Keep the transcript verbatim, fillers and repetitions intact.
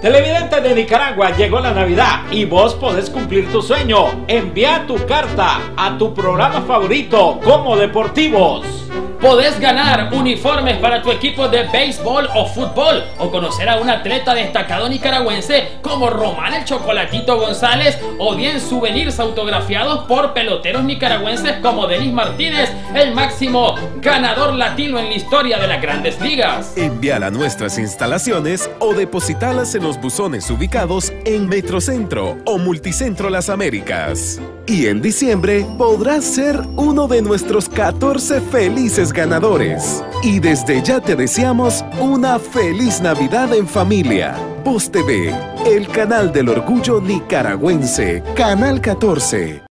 Televidentes de Nicaragua, llegó la Navidad y vos podés cumplir tu sueño. Envía tu carta a tu programa favorito como Deportivos. Podés ganar uniformes para tu equipo de béisbol o fútbol, o conocer a un atleta destacado nicaragüense como Román el Chocolatito González, o bien souvenirs autografiados por peloteros nicaragüenses como Denis Martínez, el máximo ganador latino en la historia de las Grandes Ligas. Envíala a nuestras instalaciones o depositalas en los buzones ubicados en Metrocentro o Multicentro Las Américas. Y en diciembre podrás ser uno de nuestros catorce felices ganadores. Y desde ya te deseamos una feliz Navidad en familia. Voz T V, el canal del orgullo nicaragüense, Canal catorce.